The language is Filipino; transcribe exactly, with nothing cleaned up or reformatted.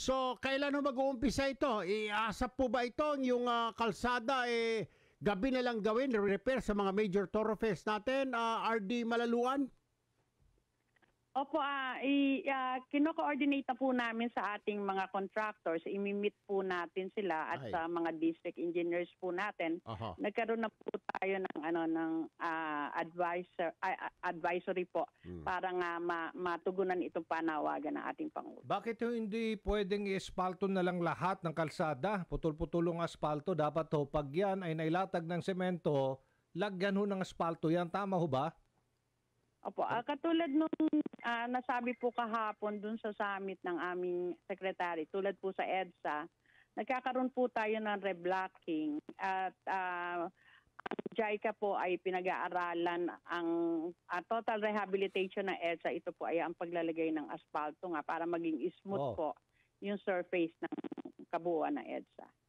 So, kailan ho mag-uumpisa ito? Iasap po ba ito yung ah, kalsada eh gabi na lang gawin, repair sa mga major thoroughfares natin, ah, R D Malaluan? Opo, ah, i, ah, kino-coordinate na po namin sa ating mga contractors. Imi-meet po natin sila at Ay. sa mga district engineers po natin. Aha. Nagkaroon na po tayo ng ano ng ah, advisor ah, advisory po para nga ma, matugunan itong panawagan ng ating Pangulo. Bakit ho hindi pwedeng i-espalto na lang lahat ng kalsada? Putol-putulong asfalto. Dapat ho, pag yan ay nailatag ng semento, lagyan ho ng asfalto yan. Tama ho ba? Opo, ah, katulad nung ah, nasabi po kahapon dun sa summit ng aming secretary, tulad po sa EDSA, nagkakaroon po tayo ng reblocking at ah, ang JICA po ay pinag-aaralan ang ah, total rehabilitation ng EDSA. Ito po ay ang paglalagay ng asfalto nga para maging smooth Oh. po yung surface ng kabuuan ng EDSA.